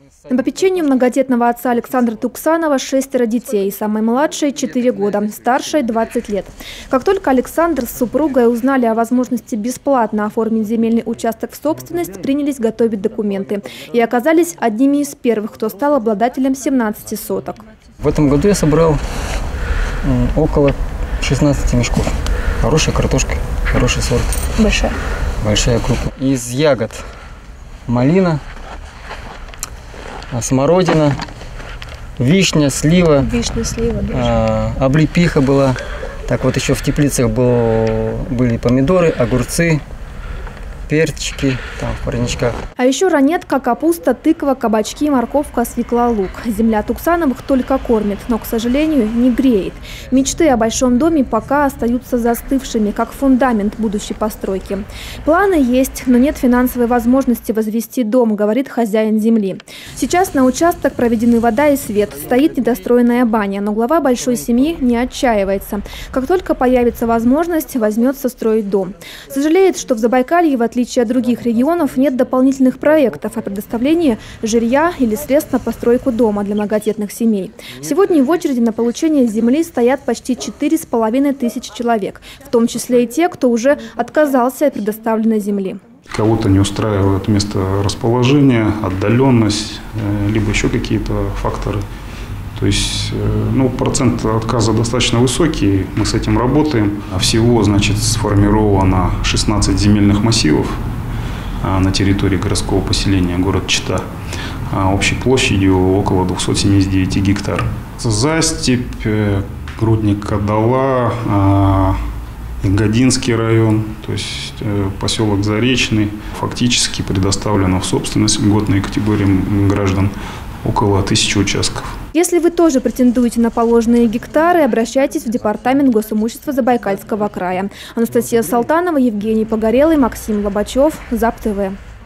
На попечении многодетного отца Александра Туксанова 6 детей, самой младшей – 4 года, старшей – 20 лет. Как только Александр с супругой узнали о возможности бесплатно оформить земельный участок в собственность, принялись готовить документы и оказались одними из первых, кто стал обладателем 17 соток. В этом году я собрал около 16 мешков. Хорошая картошка, хороший сорт. Большая? Большая, крупная. Из ягод малина, смородина, вишня, слива. Вишня, слива, да. Облепиха была. Так вот еще в теплицах были помидоры, огурцы, перчики там в парничках. А еще ранетка, капуста, тыква, кабачки, морковка, свекла, лук. Земля Туксановых только кормит, но, к сожалению, не греет. Мечты о большом доме пока остаются застывшими, как фундамент будущей постройки. Планы есть, но нет финансовой возможности возвести дом, говорит хозяин земли. Сейчас на участок проведены вода и свет, стоит недостроенная баня, но глава большой семьи не отчаивается. Как только появится возможность, возьмется строить дом. Сожалеет, что в Забайкалье, в отличие от других регионов, нет дополнительных проектов о предоставлении жилья или средств на постройку дома для многодетных семей. Сегодня в очереди на получение земли стоят почти 4500 человек, в том числе и те, кто уже отказался от предоставленной земли. Кого-то не устраивает место расположения, отдаленность, либо еще какие-то факторы. То есть, процент отказа достаточно высокий, мы с этим работаем. Всего, сформировано 16 земельных массивов на территории городского поселения город Чита, общей площадью около 279 гектар. Застепь, Рудник Кадала, Ягодинский район, то есть поселок Заречный, фактически предоставлено в собственность льготной категориям граждан около 1000 участков. Если вы тоже претендуете на положенные гектары, обращайтесь в Департамент госимущества Забайкальского края. Анастасия Салтанова, Евгений Погорелый, Максим Лобачев, ЗАП ТВ.